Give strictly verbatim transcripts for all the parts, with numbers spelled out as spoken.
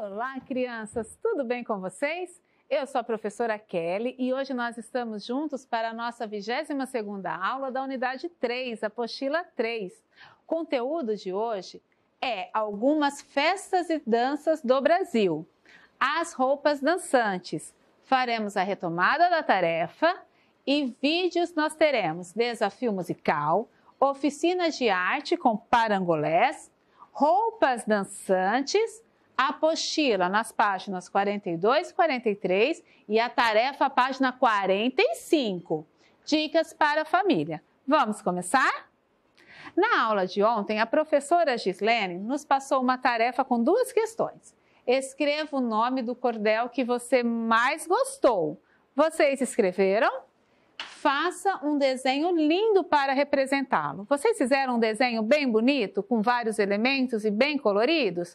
Olá, crianças! Tudo bem com vocês? Eu sou a professora Kelly e hoje nós estamos juntos para a nossa vigésima segunda aula da unidade três, apostila três. O conteúdo de hoje é algumas festas e danças do Brasil. As roupas dançantes. Faremos a retomada da tarefa e vídeos nós teremos desafio musical, oficinas de arte com parangolés, roupas dançantes, a apostila nas páginas quarenta e dois e quarenta e três e a tarefa página quarenta e cinco. Dicas para a família. Vamos começar? Na aula de ontem, a professora Gislene nos passou uma tarefa com duas questões. Escreva o nome do cordel que você mais gostou. Vocês escreveram? Faça um desenho lindo para representá-lo. Vocês fizeram um desenho bem bonito, com vários elementos e bem coloridos?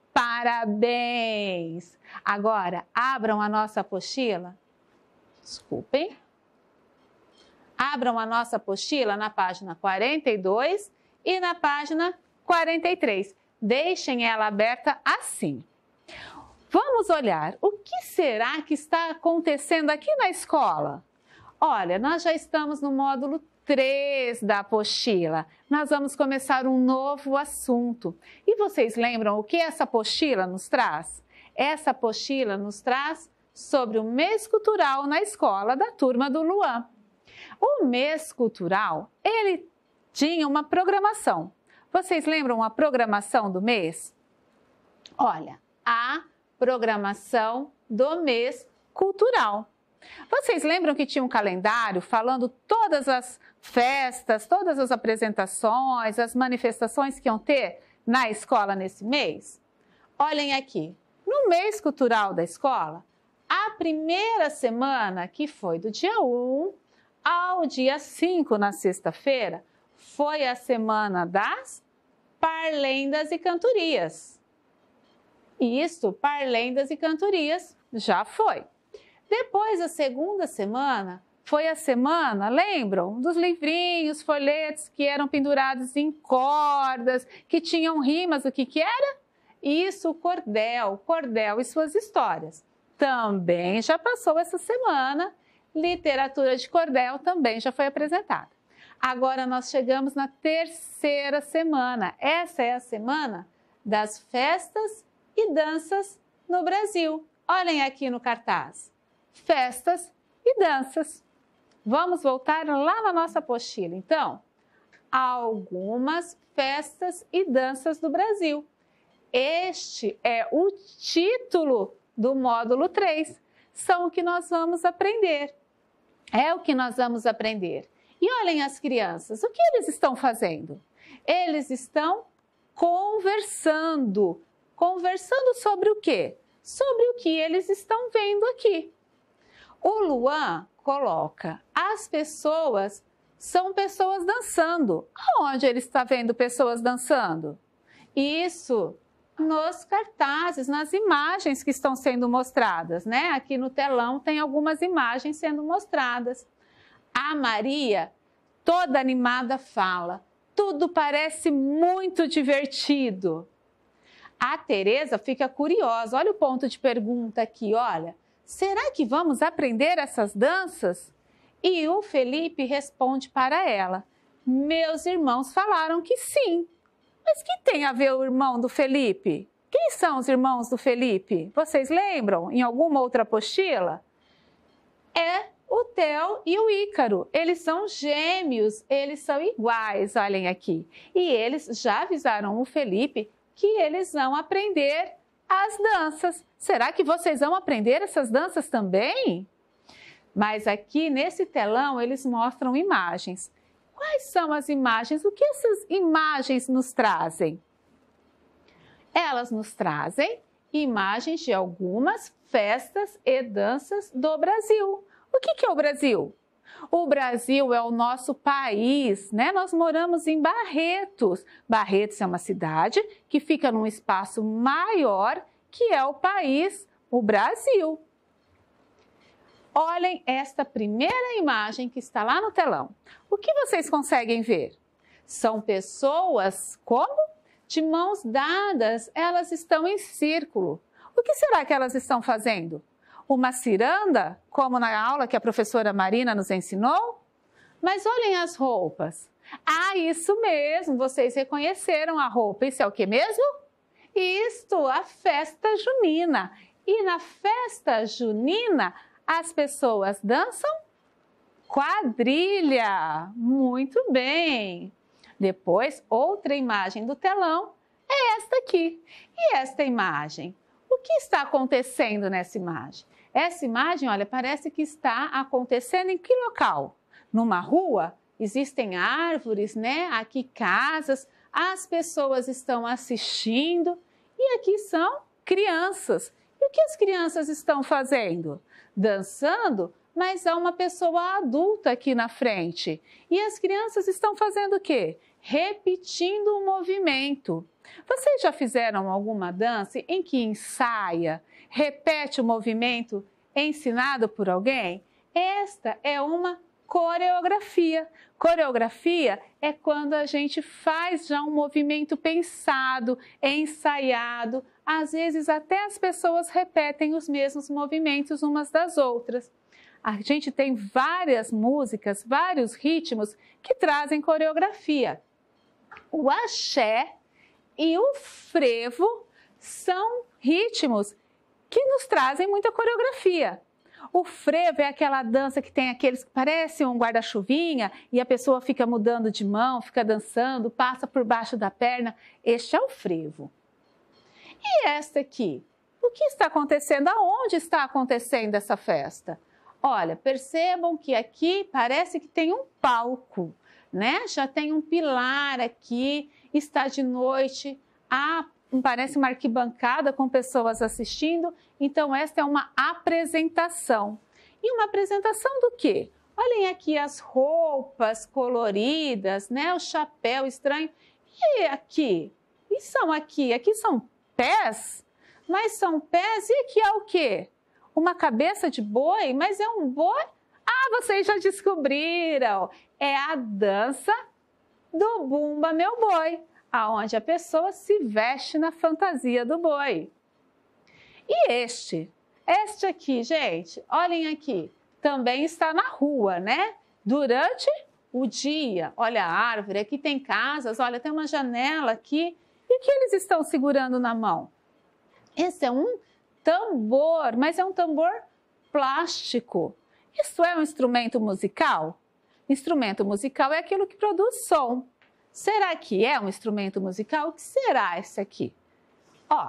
Parabéns! Agora, abram a nossa apostila. Desculpem. Abram a nossa apostila na página quarenta e dois e na página quarenta e três. Deixem ela aberta assim. Vamos olhar o que será que está acontecendo aqui na escola. Olha, nós já estamos no módulo três da apostila. Nós vamos começar um novo assunto. E vocês lembram o que essa apostila nos traz? Essa apostila nos traz sobre o mês cultural na escola da turma do Luan. O mês cultural, ele tinha uma programação. Vocês lembram a programação do mês? Olha, a programação do mês cultural. Vocês lembram que tinha um calendário falando todas as festas, todas as apresentações, as manifestações que iam ter na escola nesse mês? Olhem aqui, no mês cultural da escola, a primeira semana, que foi do dia um ao dia cinco, na sexta-feira, foi a semana das parlendas e cantorias. Isso, parlendas e cantorias, já foi. Depois, a segunda semana, foi a semana, lembram? Dos livrinhos, folhetos que eram pendurados em cordas, que tinham rimas, o que que era? Isso, o cordel, cordel e suas histórias. Também já passou essa semana, literatura de cordel também já foi apresentada. Agora nós chegamos na terceira semana. Essa é a semana das festas e danças no Brasil. Olhem aqui no cartaz. Festas e danças. Vamos voltar lá na nossa apostila, então. Algumas festas e danças do Brasil. Este é o título do módulo três. São o que nós vamos aprender. É o que nós vamos aprender. E olhem as crianças, o que eles estão fazendo? Eles estão conversando. Conversando sobre o quê? Sobre o que eles estão vendo aqui. O Luan coloca, as pessoas são pessoas dançando. Aonde ele está vendo pessoas dançando? Isso, nos cartazes, nas imagens que estão sendo mostradas, né? Aqui no telão tem algumas imagens sendo mostradas. A Maria, toda animada, fala, tudo parece muito divertido. A Tereza fica curiosa, olha o ponto de pergunta aqui, olha. Será que vamos aprender essas danças? E o Felipe responde para ela, meus irmãos falaram que sim. Mas que tem a ver o irmão do Felipe? Quem são os irmãos do Felipe? Vocês lembram em alguma outra apostila? É o Theo e o Ícaro. Eles são gêmeos, eles são iguais, olhem aqui. E eles já avisaram o Felipe que eles vão aprender as danças. Será que vocês vão aprender essas danças também? Mas aqui nesse telão eles mostram imagens. Quais são as imagens? O que essas imagens nos trazem? Elas nos trazem imagens de algumas festas e danças do Brasil. O que que é o Brasil? O Brasil é o nosso país, né? Nós moramos em Barretos. Barretos é uma cidade que fica num espaço maior, que é o país, o Brasil. Olhem esta primeira imagem que está lá no telão. O que vocês conseguem ver? São pessoas como? De mãos dadas, elas estão em círculo. O que será que elas estão fazendo? Uma ciranda, como na aula que a professora Marina nos ensinou? Mas olhem as roupas. Ah, isso mesmo, vocês reconheceram a roupa. Isso é o que mesmo? Isto, a festa junina. E na festa junina, as pessoas dançam quadrilha. Muito bem. Depois, outra imagem do telão é esta aqui. E esta imagem? O que está acontecendo nessa imagem? Essa imagem, olha, parece que está acontecendo em que local? Numa rua? Existem árvores, né? Aqui casas, as pessoas estão assistindo e aqui são crianças. E o que as crianças estão fazendo? Dançando, mas há uma pessoa adulta aqui na frente. E as crianças estão fazendo o quê? Repetindo o movimento. Vocês já fizeram alguma dança em que ensaia, repete o movimento ensinado por alguém? Esta é uma coreografia. Coreografia é quando a gente faz já um movimento pensado, ensaiado. Às vezes até as pessoas repetem os mesmos movimentos umas das outras. A gente tem várias músicas, vários ritmos que trazem coreografia. O axé e o frevo são ritmos que nos trazem muita coreografia. O frevo é aquela dança que tem aqueles que parecem um guarda-chuvinha e a pessoa fica mudando de mão, fica dançando, passa por baixo da perna. Este é o frevo. E esta aqui? O que está acontecendo? Aonde está acontecendo essa festa? Olha, percebam que aqui parece que tem um palco, né? Já tem um pilar aqui, está de noite, há, parece uma arquibancada com pessoas assistindo. Então, esta é uma apresentação. E uma apresentação do quê? Olhem aqui as roupas coloridas, né? O chapéu estranho. E aqui? E são aqui? Aqui são pés? Mas são pés e aqui é o quê? Uma cabeça de boi? Mas é um boi? Ah, vocês já descobriram! É a dança do Bumba Meu Boi, aonde a pessoa se veste na fantasia do boi. E este? Este aqui, gente, olhem aqui, também está na rua, né? Durante o dia. Olha a árvore, aqui tem casas, olha, tem uma janela aqui. E o que eles estão segurando na mão? Esse é um tambor, mas é um tambor plástico. Isso é um instrumento musical? Instrumento musical é aquilo que produz som. Será que é um instrumento musical? O que será esse aqui? Ó,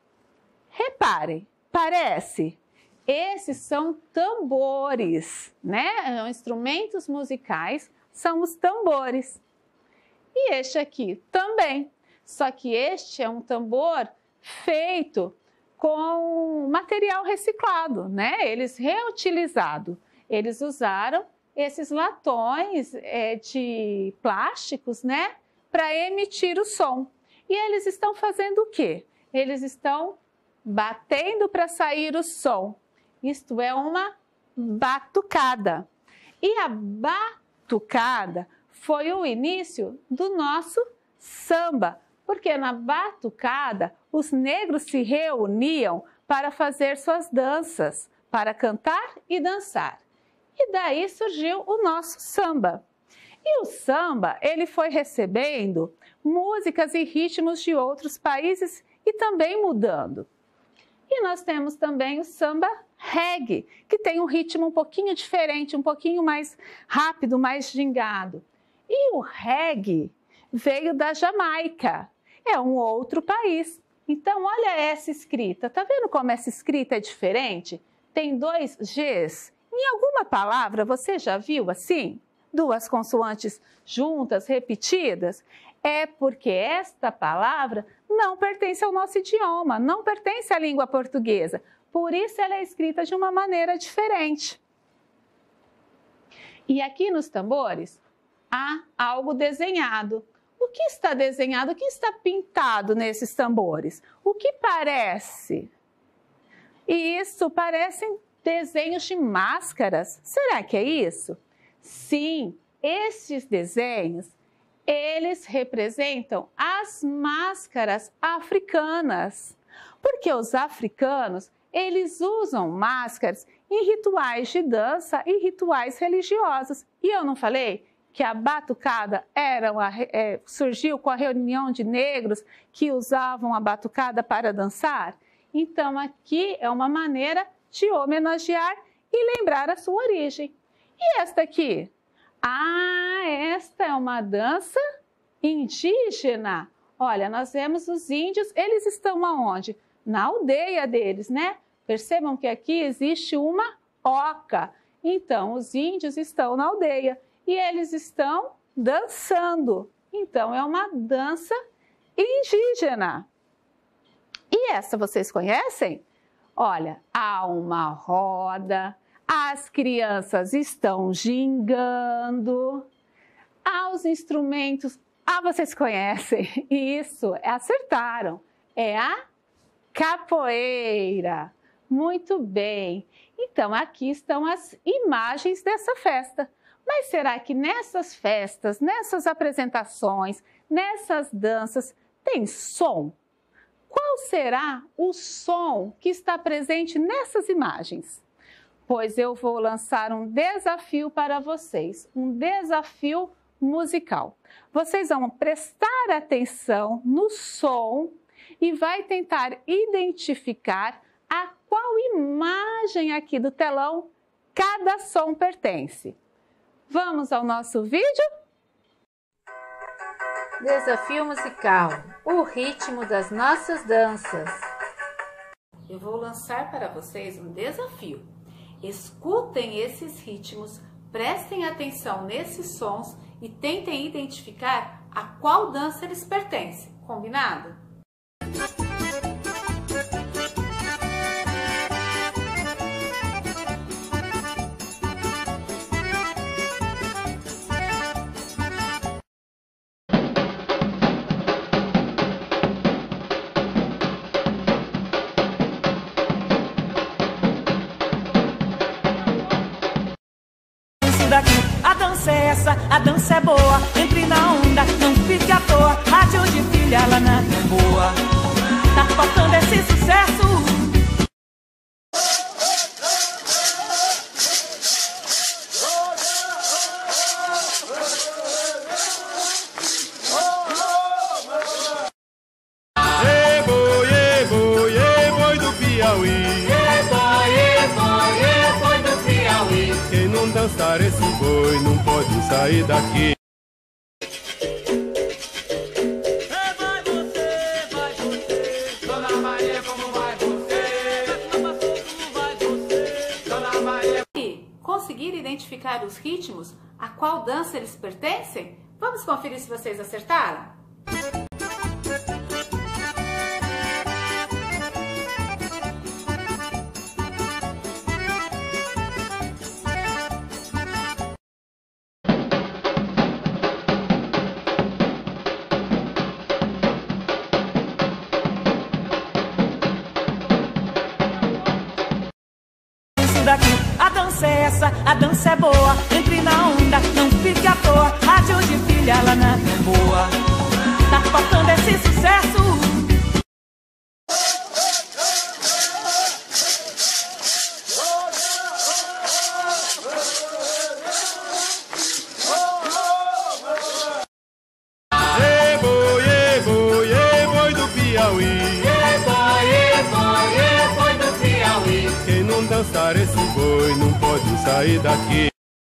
reparem, parece. Esses são tambores, né? Instrumentos musicais são os tambores. E este aqui também. Só que este é um tambor feito com material reciclado, né? Eles reutilizados. Eles usaram esses latões é, de plásticos, né? Para emitir o som. E eles estão fazendo o quê? Eles estão batendo para sair o som. Isto é uma batucada. E a batucada foi o início do nosso samba, porque na batucada os negros se reuniam para fazer suas danças, para cantar e dançar. E daí surgiu o nosso samba. E o samba, ele foi recebendo músicas e ritmos de outros países e também mudando. E nós temos também o samba reggae, que tem um ritmo um pouquinho diferente, um pouquinho mais rápido, mais gingado. E o reggae veio da Jamaica, é um outro país. Então, olha essa escrita, tá vendo como essa escrita é diferente? Tem dois Gs. Em alguma palavra, você já viu assim? Duas consoantes juntas, repetidas? É porque esta palavra não pertence ao nosso idioma, não pertence à língua portuguesa. Por isso ela é escrita de uma maneira diferente. E aqui nos tambores há algo desenhado. O que está desenhado? O que está pintado nesses tambores? O que parece? E isso parecem desenhos de máscaras. Será que é isso? Sim, estes desenhos, eles representam as máscaras africanas. Porque os africanos, eles usam máscaras em rituais de dança e rituais religiosos. E eu não falei que a batucada era uma, é, surgiu com a reunião de negros que usavam a batucada para dançar? Então, aqui é uma maneira de homenagear e lembrar a sua origem. E esta aqui? Ah, esta é uma dança indígena. Olha, nós vemos os índios, eles estão aonde? Na aldeia deles, né? Percebam que aqui existe uma oca. Então, os índios estão na aldeia e eles estão dançando. Então, é uma dança indígena. E essa vocês conhecem? Olha, há uma roda, as crianças estão gingando, há os instrumentos. Ah, vocês conhecem? Isso, acertaram. É a capoeira. Muito bem. Então, aqui estão as imagens dessa festa. Mas será que nessas festas, nessas apresentações, nessas danças, tem som? Qual será o som que está presente nessas imagens? Pois eu vou lançar um desafio para vocês, um desafio musical. Vocês vão prestar atenção no som e vai tentar identificar a qual imagem aqui do telão cada som pertence. Vamos ao nosso vídeo? Desafio musical, o ritmo das nossas danças. Eu vou lançar para vocês um desafio. Escutem esses ritmos, prestem atenção nesses sons e tentem identificar a qual dança eles pertencem. Combinado? A dança é essa, a dança é boa. Entre na onda, não fique à toa. Rádio de filha, ela não é boa. Tá tocando esse sucesso. Ê boi, ê boi, ê boi do Piauí. Ê boi, ê boi, ê boi do Piauí. Quem não dançar esse boi não pode sair daqui. Vai você, vai você. Dona Maria, como vai você? Como vai você? Dona Maria. E conseguir identificar os ritmos, a qual dança eles pertencem? Vamos conferir se vocês acertaram? A dança é essa, a dança é boa. Entre na onda, não fique à toa. Rádio de filha, ela não é boa. Tá tocando esse sucesso. Ê boi, ê boi, ê boi do Piauí. Ê boi, ê boi, ê boi do Piauí. Quem não dançar esse boi não pode sair daqui.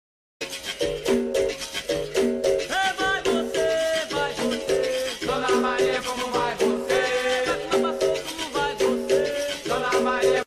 Vai você, vai você. Dona Maria, como vai você? Como vai você? Dona Maria.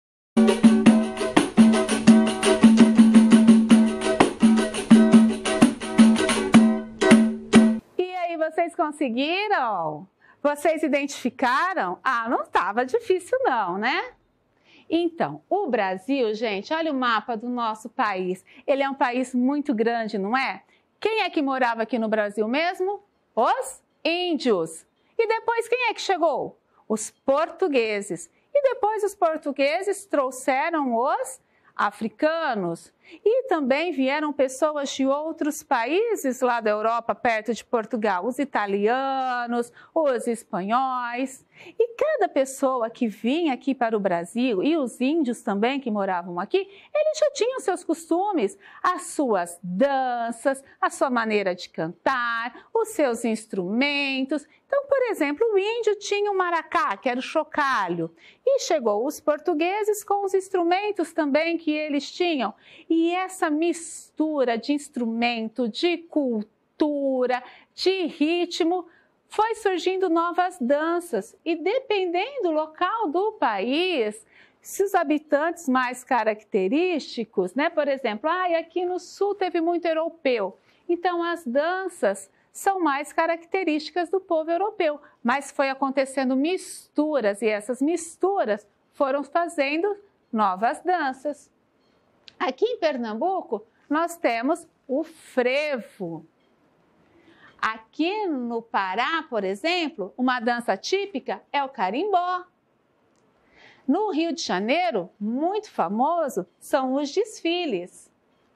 E aí, vocês conseguiram? Vocês identificaram? Ah, não estava difícil não, né? Então, o Brasil, gente, olha o mapa do nosso país. Ele é um país muito grande, não é? Quem é que morava aqui no Brasil mesmo? Os índios. E depois quem é que chegou? Os portugueses. E depois os portugueses trouxeram os africanos. E também vieram pessoas de outros países lá da Europa, perto de Portugal, os italianos, os espanhóis. E cada pessoa que vinha aqui para o Brasil, e os índios também que moravam aqui, eles já tinham seus costumes, as suas danças, a sua maneira de cantar, os seus instrumentos. Então, por exemplo, o índio tinha o maracá, que era o chocalho, e chegou os portugueses com os instrumentos também que eles tinham. E essa mistura de instrumento, de cultura, de ritmo, foi surgindo novas danças. E dependendo do local do país, se os habitantes mais característicos, né, por exemplo, ah, aqui no sul teve muito europeu, então as danças são mais características do povo europeu, mas foi acontecendo misturas e essas misturas foram fazendo novas danças. Aqui em Pernambuco, nós temos o frevo. Aqui no Pará, por exemplo, uma dança típica é o carimbó. No Rio de Janeiro, muito famoso, são os desfiles.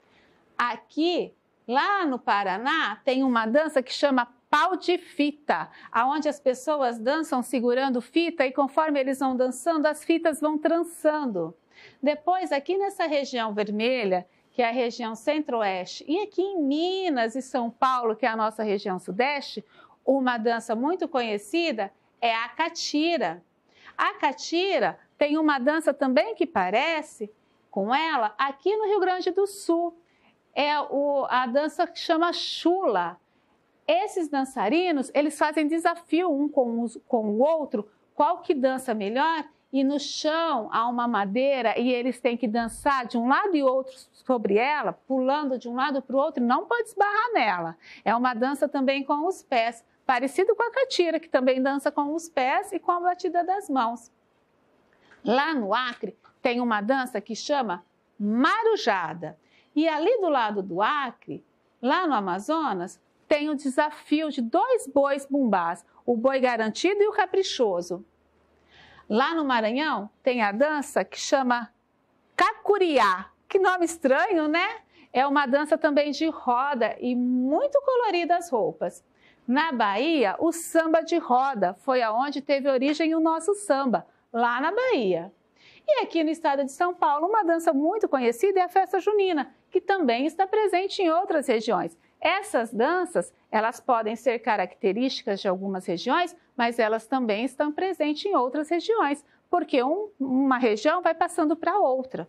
Aqui, lá no Paraná, tem uma dança que chama pau de fita, onde as pessoas dançam segurando fita e conforme eles vão dançando, as fitas vão trançando. Depois, aqui nessa região vermelha, que é a região centro-oeste, e aqui em Minas e São Paulo, que é a nossa região sudeste, uma dança muito conhecida é a catira. A catira tem uma dança também que parece com ela aqui no Rio Grande do Sul. É o, a dança que chama chula. Esses dançarinos, eles fazem desafio um com, os, com o outro, qual que dança melhor, e no chão há uma madeira e eles têm que dançar de um lado e outro sobre ela, pulando de um lado para o outro, não pode esbarrar nela. É uma dança também com os pés, parecido com a catira, que também dança com os pés e com a batida das mãos. Lá no Acre tem uma dança que chama marujada. E ali do lado do Acre, lá no Amazonas, tem o desafio de dois bois bumbás, o boi garantido e o caprichoso. Lá no Maranhão tem a dança que chama cacuriá. Que nome estranho, né? É uma dança também de roda e muito colorida as roupas. Na Bahia, o samba de roda foi aonde teve origem o nosso samba, lá na Bahia. E aqui no estado de São Paulo, uma dança muito conhecida é a festa junina, que também está presente em outras regiões. Essas danças, elas podem ser características de algumas regiões, mas elas também estão presentes em outras regiões, porque um, uma região vai passando para outra.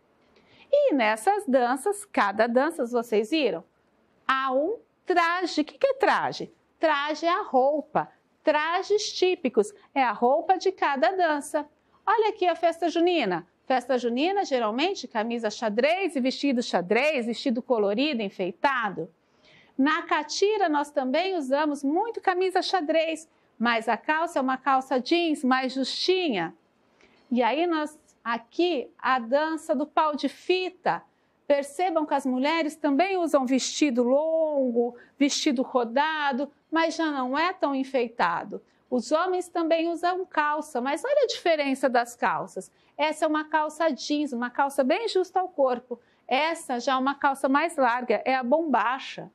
E nessas danças, cada dança, vocês viram, há um traje. O que é traje? Traje é a roupa. Trajes típicos é a roupa de cada dança. Olha aqui a festa junina. Festa junina, geralmente, camisa xadrez e vestido xadrez, vestido colorido, enfeitado. Na catira, nós também usamos muito camisa xadrez, mas a calça é uma calça jeans mais justinha. E aí, nós, aqui, a dança do pau de fita. Percebam que as mulheres também usam vestido longo, vestido rodado, mas já não é tão enfeitado. Os homens também usam calça, mas olha a diferença das calças. Essa é uma calça jeans, uma calça bem justa ao corpo. Essa já é uma calça mais larga, é a bombacha.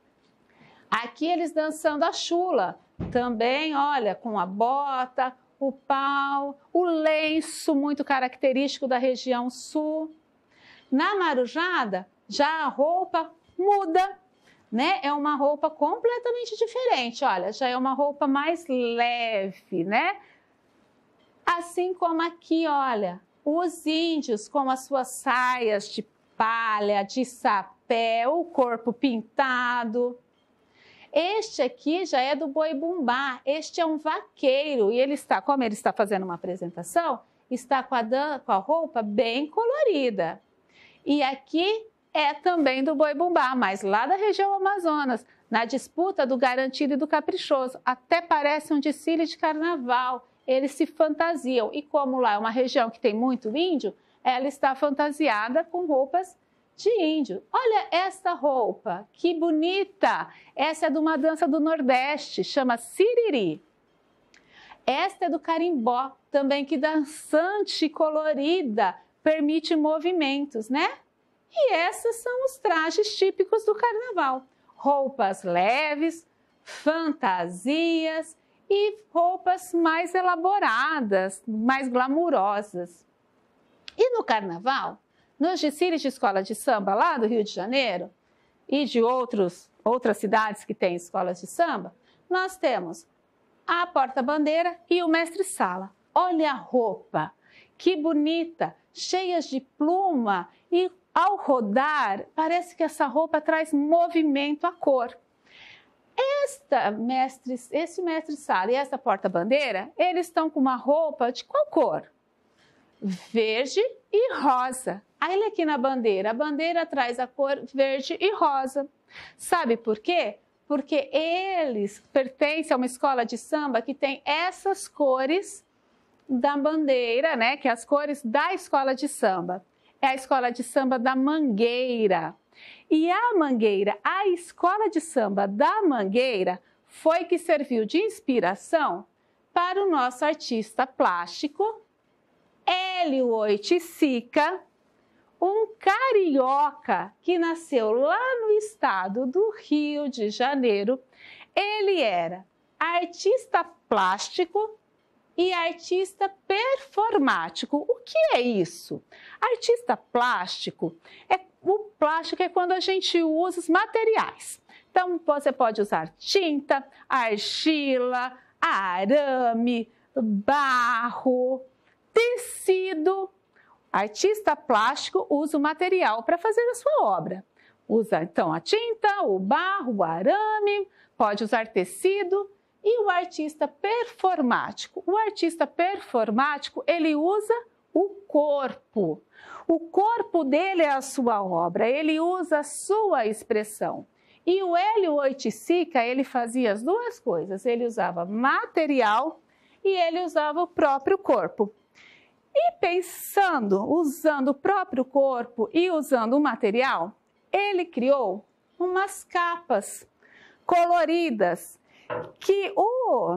Aqui eles dançando a chula, também, olha, com a bota, o pau, o lenço muito característico da região sul. Na marujada, já a roupa muda, né? É uma roupa completamente diferente, olha, já é uma roupa mais leve, né? Assim como aqui, olha, os índios com as suas saias de palha, de sapé, o corpo pintado. Este aqui já é do boi bumbá, este é um vaqueiro e ele está, como ele está fazendo uma apresentação, está com a, com a roupa bem colorida. E aqui é também do boi bumbá, mas lá da região Amazonas, na disputa do garantido e do caprichoso. Até parece um desfile de carnaval, eles se fantasiam. E como lá é uma região que tem muito índio, ela está fantasiada com roupas de índio. Olha esta roupa, que bonita! Essa é de uma dança do Nordeste, chama siriri. Esta é do carimbó, também que dançante e colorida, permite movimentos, né? E esses são os trajes típicos do carnaval. Roupas leves, fantasias e roupas mais elaboradas, mais glamurosas. E no carnaval, nos desfiles de escola de samba lá do Rio de Janeiro e de outros, outras cidades que têm escolas de samba, nós temos a porta-bandeira e o mestre-sala. Olha a roupa, que bonita, cheias de pluma e ao rodar, parece que essa roupa traz movimento à cor. Esta mestre, esse mestre-sala e essa porta-bandeira, eles estão com uma roupa de qual cor? Verde e rosa. Aí aqui na bandeira, a bandeira traz a cor verde e rosa. Sabe por quê? Porque eles pertencem a uma escola de samba que tem essas cores da bandeira, né? Que é as cores da escola de samba. É a escola de samba da Mangueira. E a Mangueira, a escola de samba da Mangueira, foi que serviu de inspiração para o nosso artista plástico, Hélio Oiticica, um carioca que nasceu lá no estado do Rio de Janeiro. Ele era artista plástico e artista performático. O que é isso? Artista plástico, é, o plástico é quando a gente usa os materiais. Então, você pode usar tinta, argila, arame, barro, tecido. Artista plástico usa o material para fazer a sua obra. Usa, então, a tinta, o barro, o arame, pode usar tecido. E o artista performático? O artista performático, ele usa o corpo. O corpo dele é a sua obra, ele usa a sua expressão. E o Hélio Oiticica, ele fazia as duas coisas. Ele usava material e ele usava o próprio corpo. E pensando, usando o próprio corpo e usando o material, ele criou umas capas coloridas que o,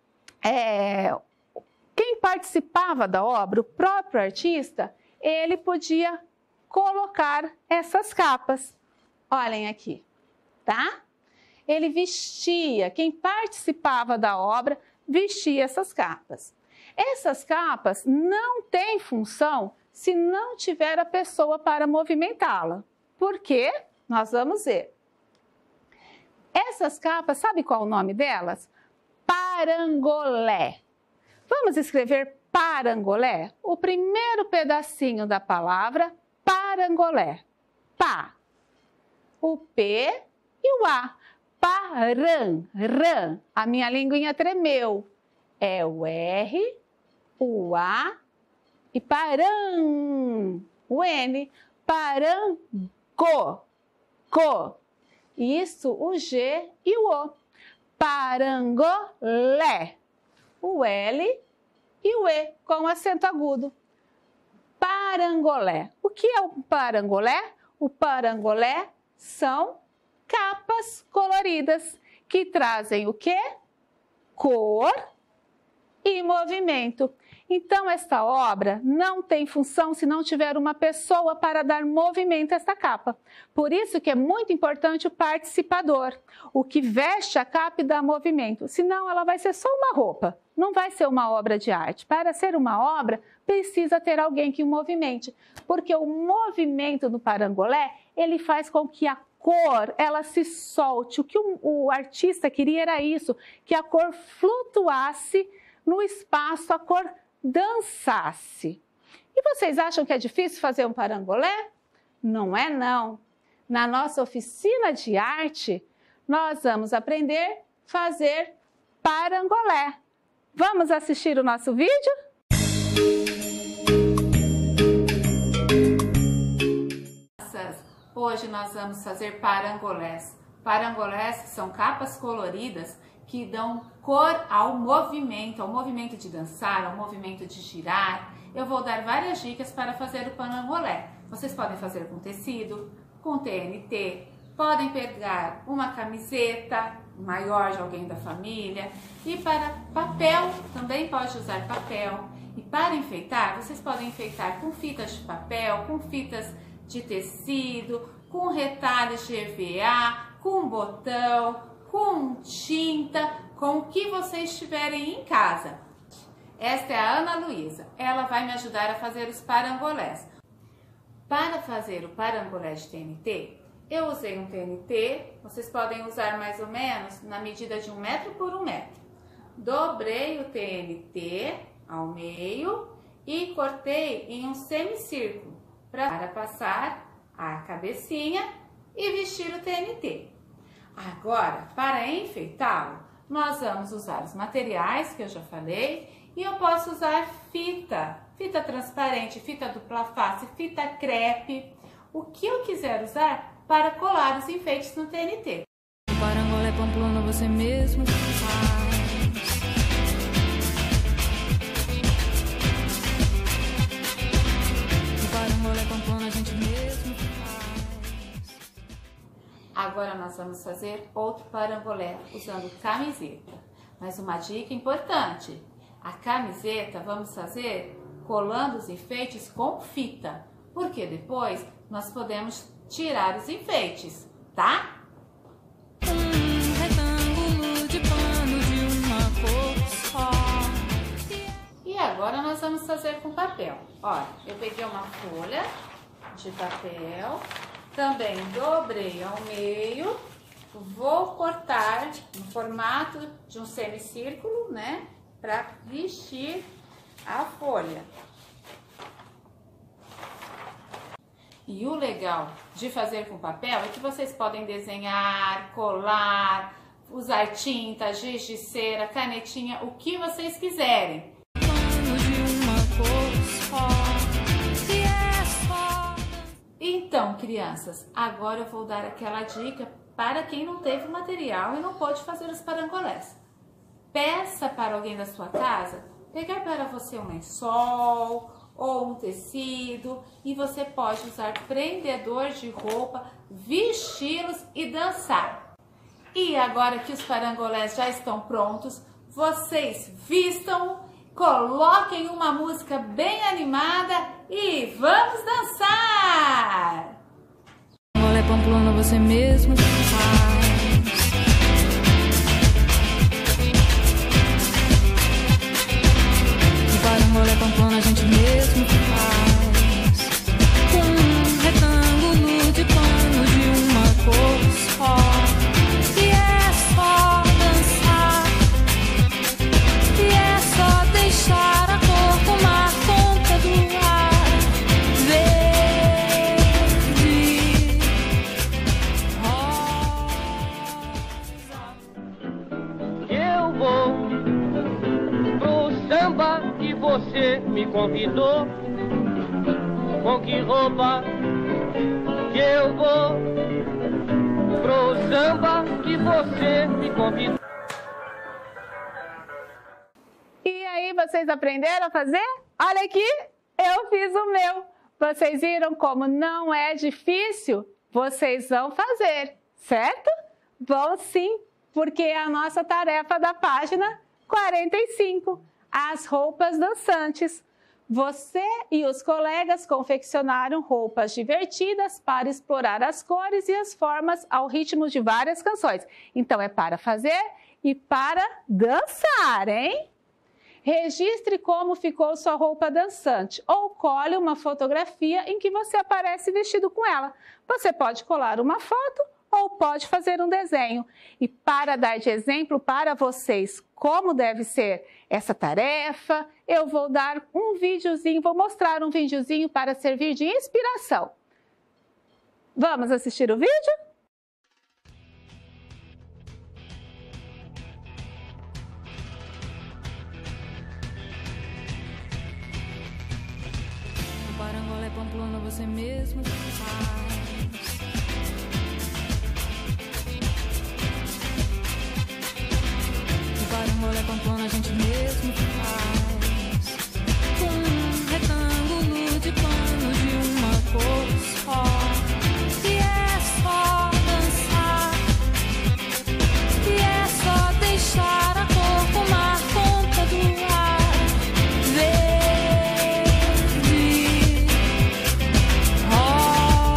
é, quem participava da obra, o próprio artista, ele podia colocar essas capas. Olhem aqui, tá? Ele vestia, quem participava da obra, vestia essas capas. Essas capas não têm função se não tiver a pessoa para movimentá-la. Por quê? Nós vamos ver. Essas capas, sabe qual é o nome delas? Parangolé. Vamos escrever parangolé? O primeiro pedacinho da palavra parangolé. Pá. O P e o A. Paran, ran. A minha linguinha tremeu. É o R, o A e paran. O N. Parango. Co. Isso, o G e o O. Parangolé. O L e o E com acento agudo. Parangolé. O que é o parangolé? O parangolé são capas coloridas que trazem o quê? Cor e movimento. Então, esta obra não tem função se não tiver uma pessoa para dar movimento a esta capa. Por isso que é muito importante o participador, o que veste a capa e dá movimento. Senão, ela vai ser só uma roupa, não vai ser uma obra de arte. Para ser uma obra, precisa ter alguém que o movimente, porque o movimento do parangolé, ele faz com que a cor, ela se solte. O que o, o artista queria era isso, que a cor flutuasse no espaço, a cor dançasse. E vocês acham que é difícil fazer um parangolé? Não é não. Na nossa oficina de arte, nós vamos aprender a fazer parangolé. Vamos assistir o nosso vídeo? Hoje nós vamos fazer parangolés. Parangolés são capas coloridas que dão cor ao movimento, ao movimento de dançar, ao movimento de girar. Eu vou dar várias dicas para fazer o parangolé. Vocês podem fazer com tecido, com T N T, podem pegar uma camiseta maior de alguém da família e para papel, também pode usar papel. E para enfeitar, vocês podem enfeitar com fitas de papel, com fitas de tecido, com retalhos de E V A, com botão, com tinta, com o que vocês tiverem em casa. Esta é a Ana Luísa, ela vai me ajudar a fazer os parangolés. Para fazer o parangolé de T N T, eu usei um T N T, vocês podem usar mais ou menos na medida de um metro por um metro. Dobrei o T N T ao meio e cortei em um semicírculo para passar a cabecinha e vestir o T N T. Agora, para enfeitá-lo, nós vamos usar os materiais que eu já falei e eu posso usar fita, fita transparente, fita dupla face, fita crepe, o que eu quiser usar para colar os enfeites no T N T. O parangolé Pamplona você mesmo faz. O parangolé Pamplona a gente mesmo faz. Agora nós vamos fazer outro parangolé usando camiseta. Mas uma dica importante, a camiseta vamos fazer colando os enfeites com fita, porque depois nós podemos tirar os enfeites, tá? Um retângulo de pano de uma cor só. E agora nós vamos fazer com papel. Olha, eu peguei uma folha de papel, também dobrei ao meio, vou cortar no formato de um semicírculo, né? Para vestir a folha. E o legal de fazer com papel é que vocês podem desenhar, colar, usar tinta, giz de cera, canetinha, o que vocês quiserem. Pano de uma cor só, e é só. Então, crianças, agora eu vou dar aquela dica para quem não teve material e não pôde fazer os parangolés. Peça para alguém da sua casa pegar para você um lençol ou um tecido e você pode usar prendedor de roupa, vesti-los e dançar. E agora que os parangolés já estão prontos, vocês vistam, coloquem uma música bem animada e vamos dançar! Parangolé Pamplona você mesmo faz. Parangolé Pamplona a gente mesmo faz. Com um retângulo de pano de uma cor só. E é só dançar. E é só deixar a cor tomar conta do ar. Verde, rosa. Eu vou pro samba que você me convidou. Com que roupa que eu vou pro samba que você me convidou? E aí, vocês aprenderam a fazer? Olha aqui, eu fiz o meu. Vocês viram como não é difícil? Vocês vão fazer, certo? Vão sim, porque é a nossa tarefa da página quarenta e cinco. As roupas dançantes. Você e os colegas confeccionaram roupas divertidas para explorar as cores e as formas ao ritmo de várias canções. Então é para fazer e para dançar, hein? Registre como ficou sua roupa dançante ou cole uma fotografia em que você aparece vestido com ela. Você pode colar uma foto ou pode fazer um desenho. E para dar de exemplo para vocês como deve ser essa tarefa, eu vou dar um videozinho, vou mostrar um videozinho para servir de inspiração. Vamos assistir o vídeo? O Parangolé Pamplona você mesmo faz. Parangolé Pamplona a gente mesmo faz. Com um retângulo de pano de uma cor só. E é só dançar. E é só deixar a cor tomar conta do ar. Verde, rosa.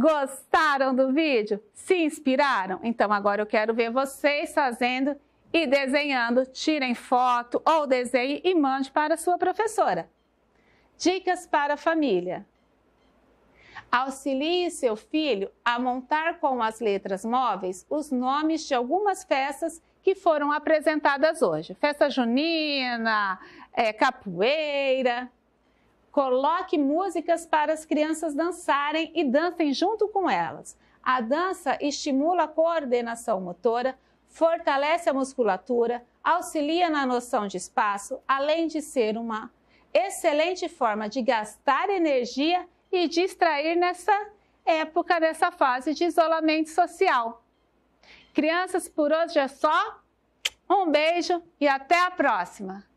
Gostaram do vídeo? Se inspiraram? Então agora eu quero ver vocês fazendo e desenhando. Tirem foto ou desenhe e mande para a sua professora. Dicas para a família. Auxilie seu filho a montar com as letras móveis os nomes de algumas festas que foram apresentadas hoje. Festa junina, é, capoeira. Coloque músicas para as crianças dançarem e dancem junto com elas. A dança estimula a coordenação motora, fortalece a musculatura, auxilia na noção de espaço, além de ser uma excelente forma de gastar energia e distrair nessa época, nessa fase de isolamento social. Crianças, por hoje é só. Um beijo e até a próxima!